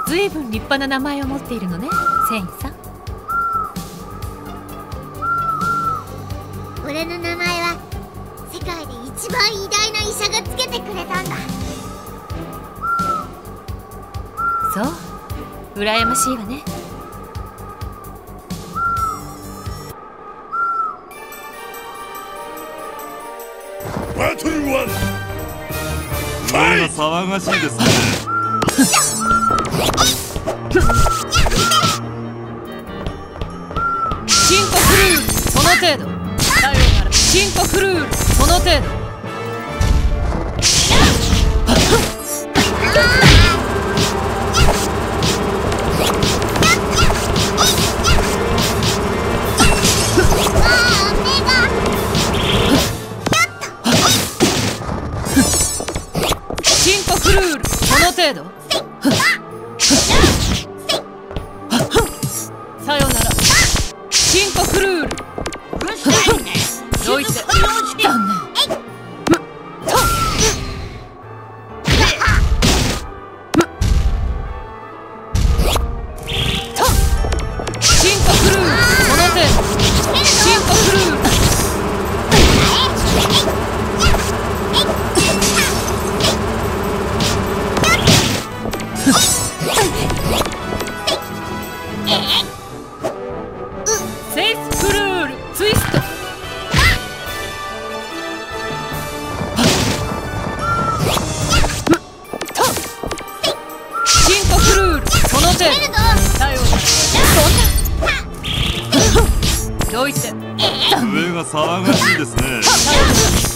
ずいぶん立派な名前を持っているのね、繊維さん。 俺の名前は世界で一番偉大な医者がつけてくれたんだ。 そう、羨ましいわね。 バトル1、 ファイト。騒がしいですね。 チンコフルール、その程度。さようなら。チンコフルール、その程度。チンコフルール、その程度。さようなら。チンコフルール。 うるさいね。 どいて。残念。チンコフルール、その程度。チンコフルール。セイスフルール、ツイスト。チンコフルール、その程度。さようなら。そんな。どいて。 上が騒がしいですね。 さようなら。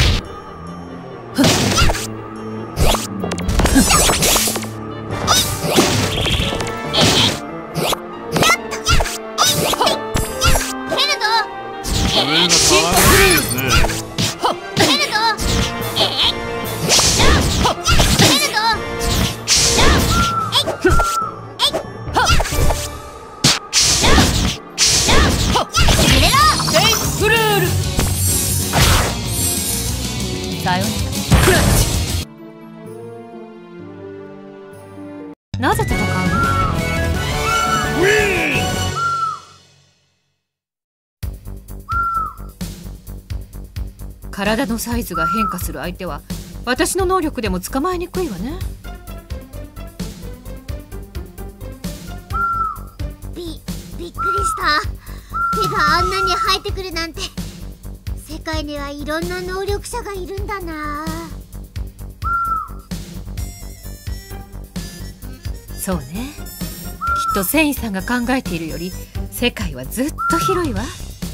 上が騒がしいですね。 フルール。さようなら。クラッチ。なぜ戦うの？ ウィン。 体のサイズが変化する相手は私の能力でも捕まえにくいわね。 びっくりした。手があんなに生えてくるなんて。世界にはいろんな能力者がいるんだな。 そうね。きっと繊維さんが考えているより世界はずっと広いわ。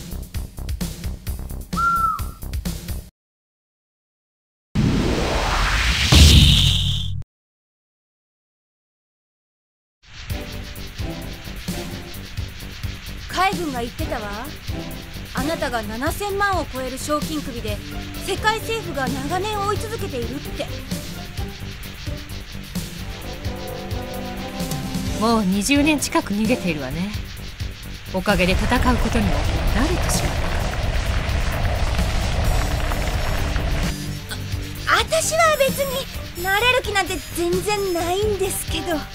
海軍が言ってたわ。あなたが7000万を超える賞金首で世界政府が長年追い続けているって。 もう20年近く逃げているわね。おかげで戦うことにも慣れてしまった。 私は別に慣れる気なんて全然ないんですけど。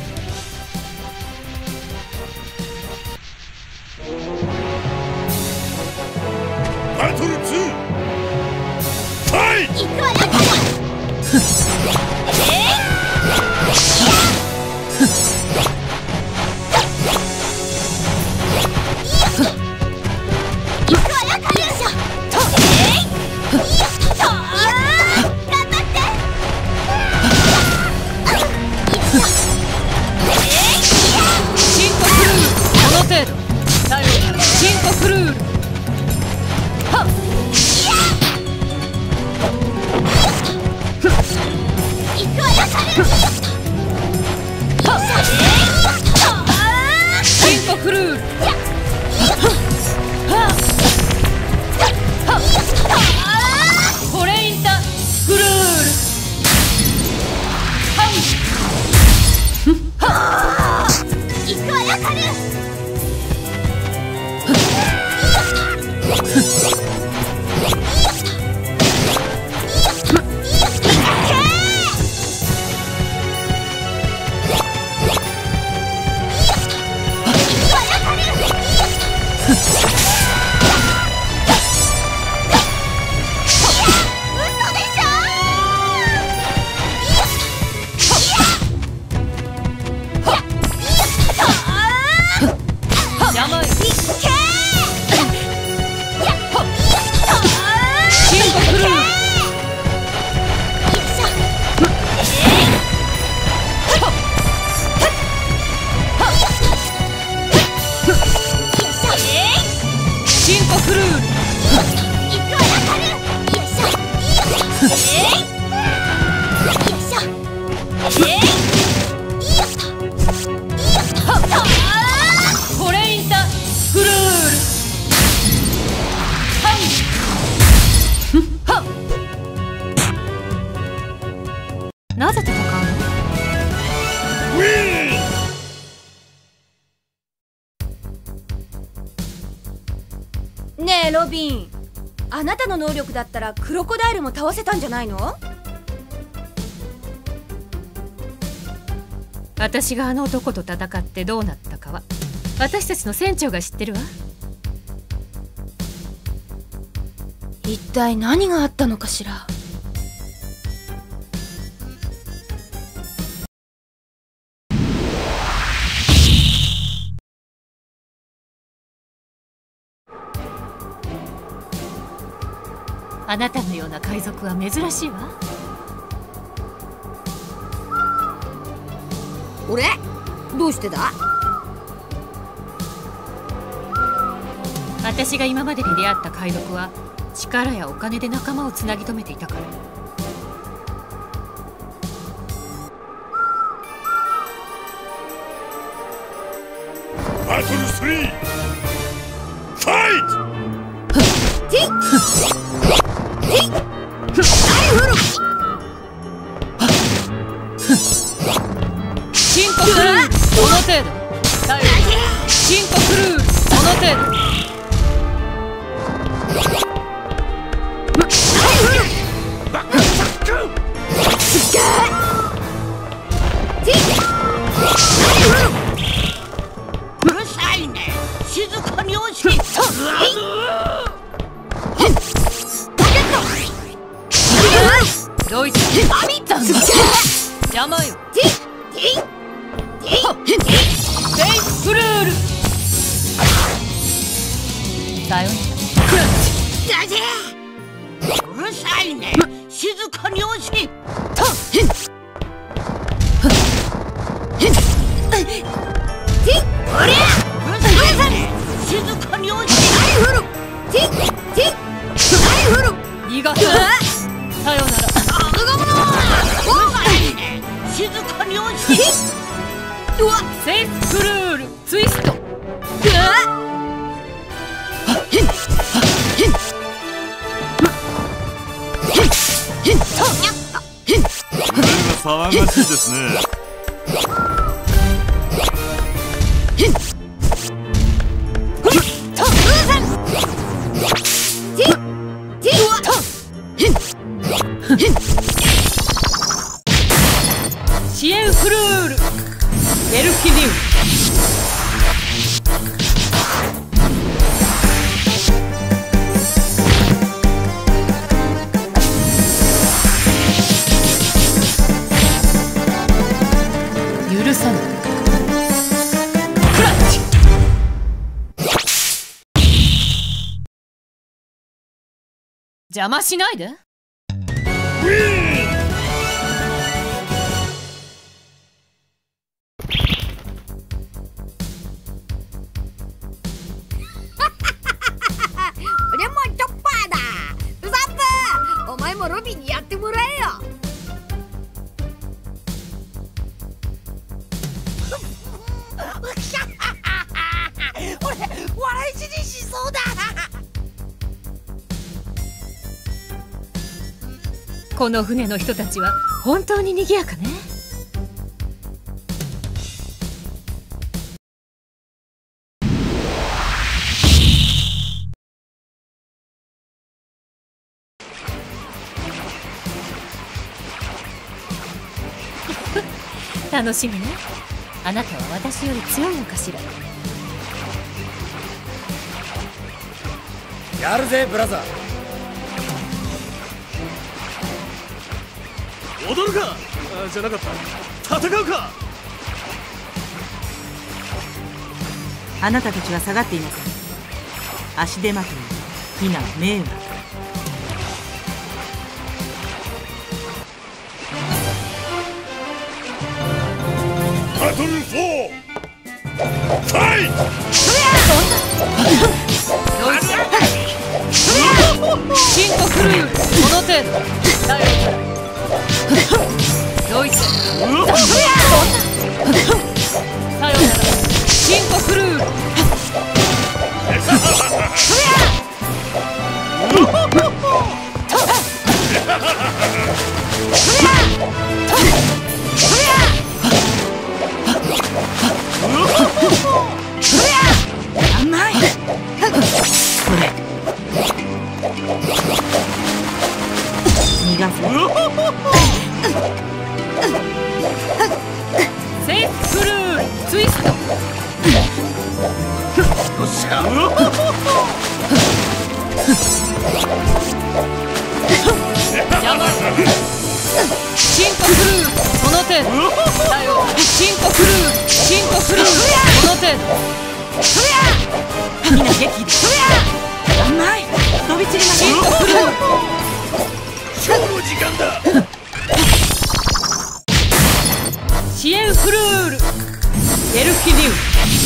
バトル2、ファイト。 行くわよ。 チンコフルール。はっ。 なぜ戦うウィの？ねえロビン、あなたの能力だったらクロコダイルも倒せたんじゃないの？ 私があの男と戦ってどうなったかは私たちの船長が知ってるわ。 一体何があったのかしら。 あなたのような海賊は珍しいわ。 俺？どうしてだ？ 私が今までに出会った海賊は力やお金で仲間をつなぎ止めていたから。 バトル3ファイト。 チンコクルーその程度。チンコクルーその程度。 うるさいね。静かにおしい。 ドイツ邪魔よ。ベイフルールさよなら。 うるさいね。静かにおしい。静かにおしい。 逃がすさよなら。 静かにおしい。 セイフルールツイスト。 騒がしいですね。 シエンフルールベルキニウ許さないクラッチ。邪魔しないで。 俺もチョッパーだ。ウサップ、お前もロビンにやってもらえよ。俺笑い死にしそうだ。 この船の人たちは本当に賑やかね。楽しみね。あなたは私より強いのかしら。 やるぜブラザー。 踊るかじゃなかった。戦うか。 あなたたちは下がっていません。足手まとい、非難、迷惑。 バトル4ファイト。 チンコクルールその程度。ドイツさよなら。チンコクルールチンコフルーその程度だよ。チンコフルーチンコフルーその程度。 みんな元気で甘い飛び散りましチンコフルーショーの時間だ。 シエンフルールエルキニウム。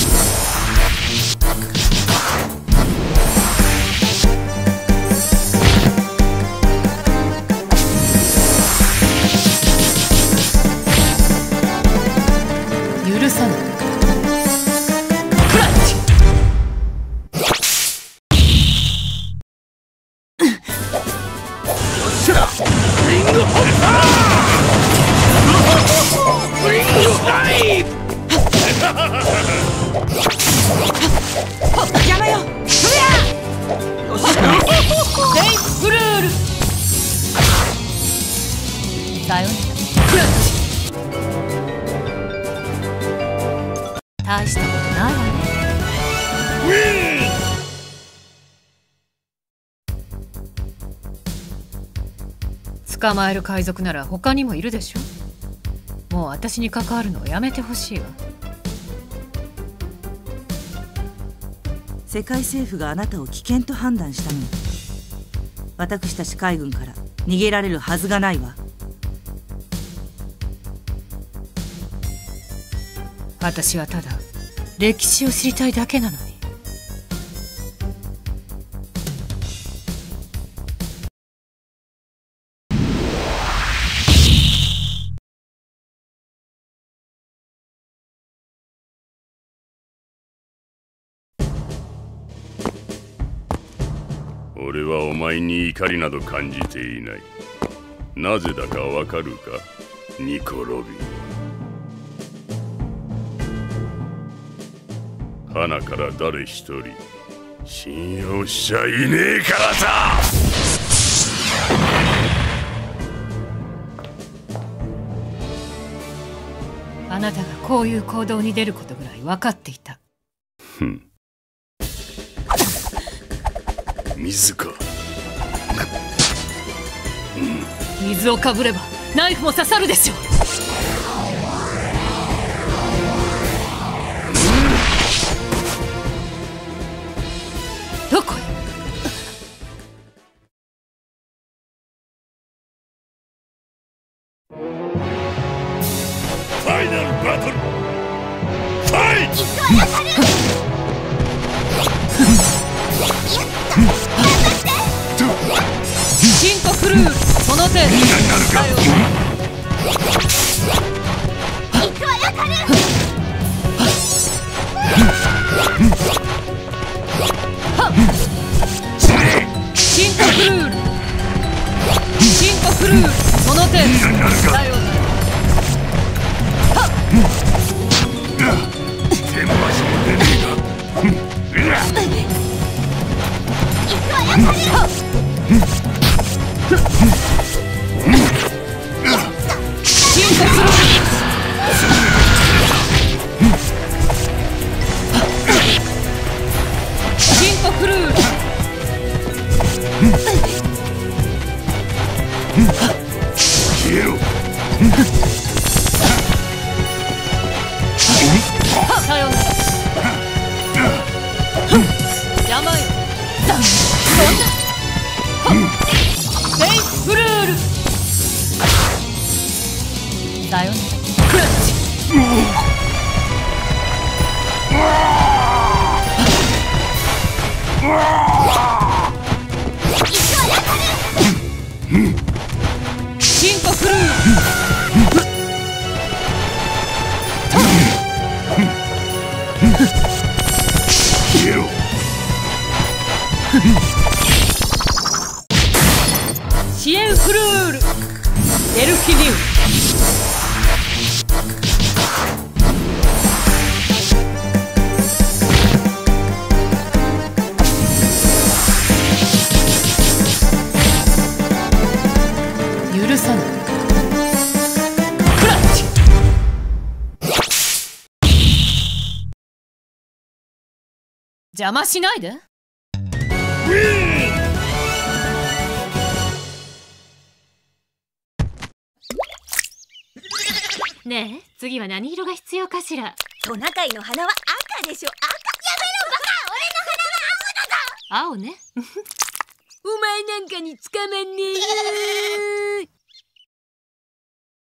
許さない。クラッチ。 リングホッパー。リングダイブ。 邪魔よレイフルールさよなら。クラッチ。大したことないわね。 ウィン。 捕まえる海賊なら他にもいるでしょ。もう私に関わるのをやめてほしいわ。 世界政府があなたを危険と判断したのに私たち海軍から逃げられるはずがないわ。 私はただ歴史を知りたいだけなのに。 俺はお前に怒りなど感じていない。なぜだかわかるか、ニコ・ロビン。花から誰一人信用しちゃいねえからさ。 あなたがこういう行動に出ることぐらい分かっていた。 ふん。水か。 水をかぶればナイフも刺さるでしょう。どこへ。 ファイナルバトルファイト。 チンコフルールその程度だよ。チンコフルールチンコフルールその程度だよ。 天橋も出ねえが。 チンコフルールチンコフルール消えろ。 さよなら。邪魔よ。レイフルールさよなら。クラッチ。チンコフルール消えろ。 シエンフルールエルキニウム。許さない。クラッチ。邪魔しないで。 ウィン。 ねえ、次は何色が必要かしら。 トナカイの花は赤でしょ。赤。 青ね。 お前なんかに捕まんねえよ。